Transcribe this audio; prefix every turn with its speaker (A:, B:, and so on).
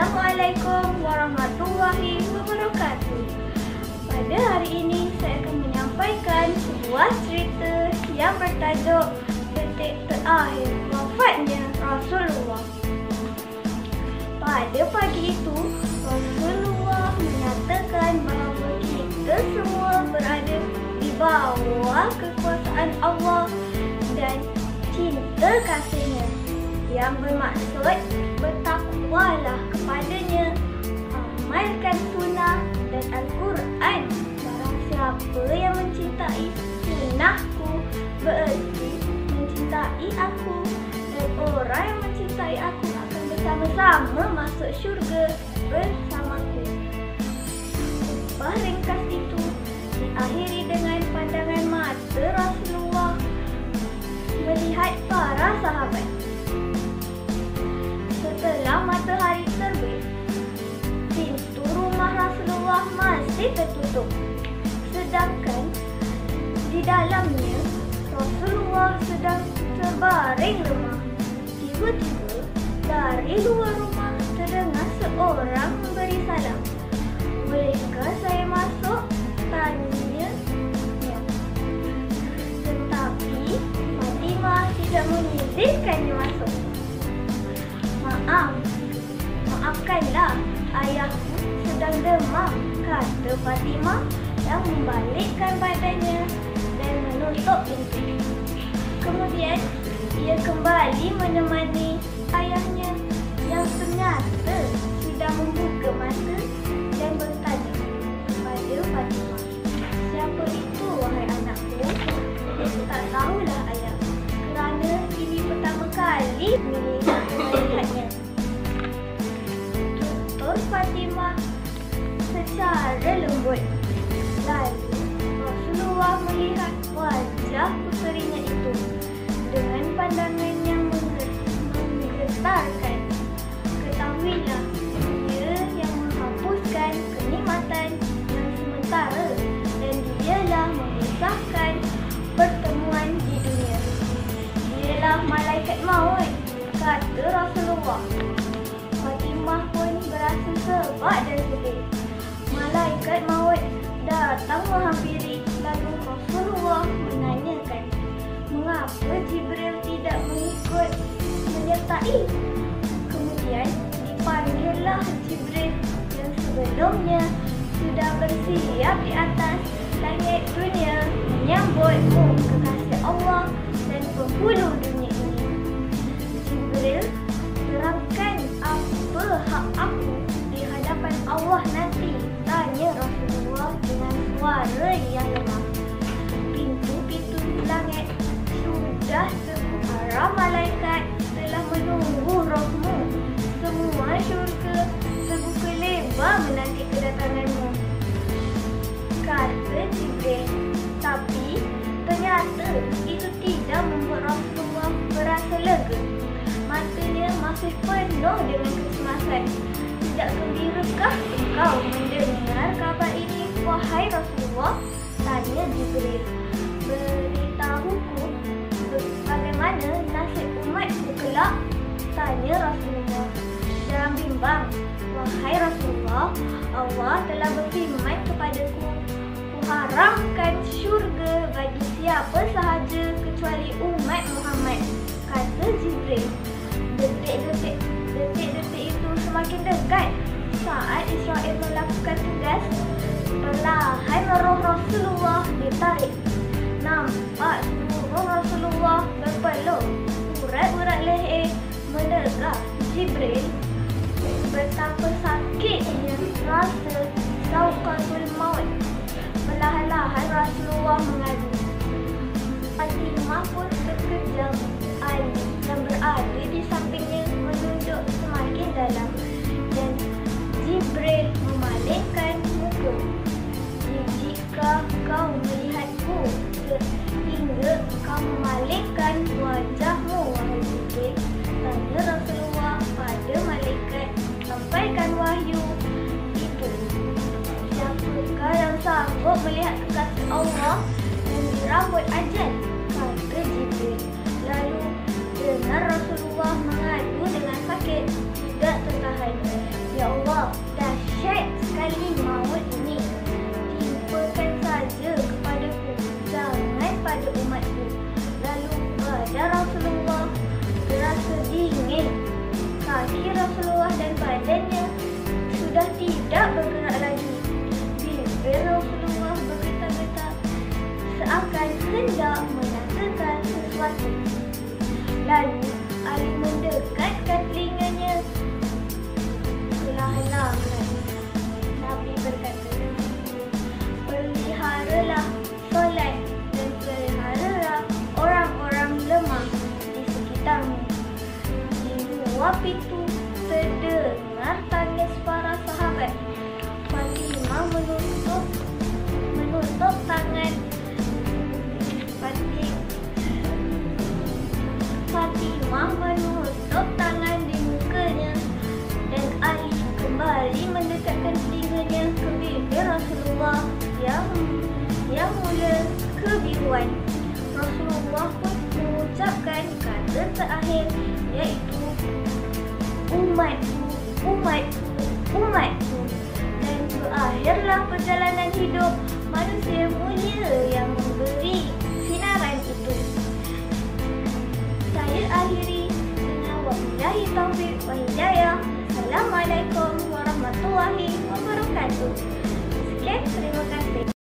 A: Assalamualaikum warahmatullahi wabarakatuh. Pada hari ini saya akan menyampaikan sebuah cerita yang bertajuk Detik Terakhir Wafatnya Rasulullah. Pada pagi itu, Rasulullah menyatakan bahawa kita semua berada di bawah kekuasaan Allah dan cinta kasihnya, yang bermaksud bertakwalah kepadanya, amalkan sunnah dan Al-Quran. Barang siapa yang mencintai sunnahku bererti mencintai aku, dan orang yang mencintai aku akan bersama-sama masuk syurga bersamaku. Khutbah ringkas itu diakhiri dengan pandangan mata Rasulullah melihat para sahabat. Setelah matahari terbit, pintu rumah Rasulullah masih tertutup. Sedangkan di dalamnya Rasulullah sedang terbaring lemah. Tiba-tiba dari luar rumah terdengar seorang memberi salam. "Bolehkah saya masuk?" tanyanya. Tetapi Fatimah tidak mengizinkannya masuk. Maafkanlah, ayahku sedang demam," kata Fatimah yang membalikkan badannya dan menutup pintu. Kemudian ia kembali menemani ayahnya yang ternyata sudah membuka mata dan bertanya kepada Fatimah, "Siapa itu, wahai anakku?" "Tak tahulah, ayah, kerana ini pertama kali melihatnya," tutur Fatimah secara lembut. Lalu Rasulullah melihat wajah puterinya itu dengan pandangan yang menggetarkan. "Ketahuilah, Dia yang menghapuskan kenikmatan yang sementara dan Dialah memisahkan pertemuan di dunia. Dialah malaikat maut," kata Rasulullah. Fatimah pun berasa sebab dan sedih. Malaikat maut datang menghampiri, lalu Rasulullah menanyakan, "Mengapa Jibril tidak mengikut menyertai?" Kemudian dipanggillah Jibril yang sebelumnya sudah bersiap di atas langit dunia menyambutmu kekasih Allah dan penghulu dunia ini. "Jibril, terangkan apa hak aku di hadapan Allah nanti?" tanya Rasulullah dengan suara yang lemah. "Pintu-pintu langit sudah terbuka, para malaikat telah menunggu rohmu. Semua syurga terbuka lebar menanti kedatanganmu," kata Jibril. Tapi ternyata itu tidak membuat Rasulullah berasa lega. Matanya masih penuh dengan kecemasan. "Tidak gembirakah engkau mendengar kabar ini, wahai Rasulullah?" tanya Jibril. "Beritahuku bagaimana nasib umatku kelak?" tanya Rasulullah. "Jangan bimbang, wahai Rasulullah. Allah telah berfirman kepadaku, Kuharamkan syurga bagi siapa sahaja kecuali umat Muhammad," kata Jibril. Detik-detik itu semakin dekat. Saat Israel melakukan tugas, perlahan roh Rasulullah ditarik. Nampak roh Rasulullah berpeluh. Urat-urat leher menegak. Jibril betapa sakitnya rasa sauqatul maut. Perlahan-lahan Rasulullah mengadu. Fatimah pun terkejam. Ali yang berada keluar pintu, terdengar tangis para sahabat. Fatimah menutup tangan Fatimah menutup tangan di mukanya, dan Ali kembali mendekatkan telinganya ke bibir Rasulullah yang mula kebiruan. Rasulullah pun mengucapkan kata terakhir, iaitu umatku, dan berakhirlah perjalanan hidup manusia mulia yang memberi sinaran itu. Saya akhiri dengan wabillahi taufiq wa hidayah. Assalamualaikum warahmatullahi wabarakatuh. Sekian, terima kasih.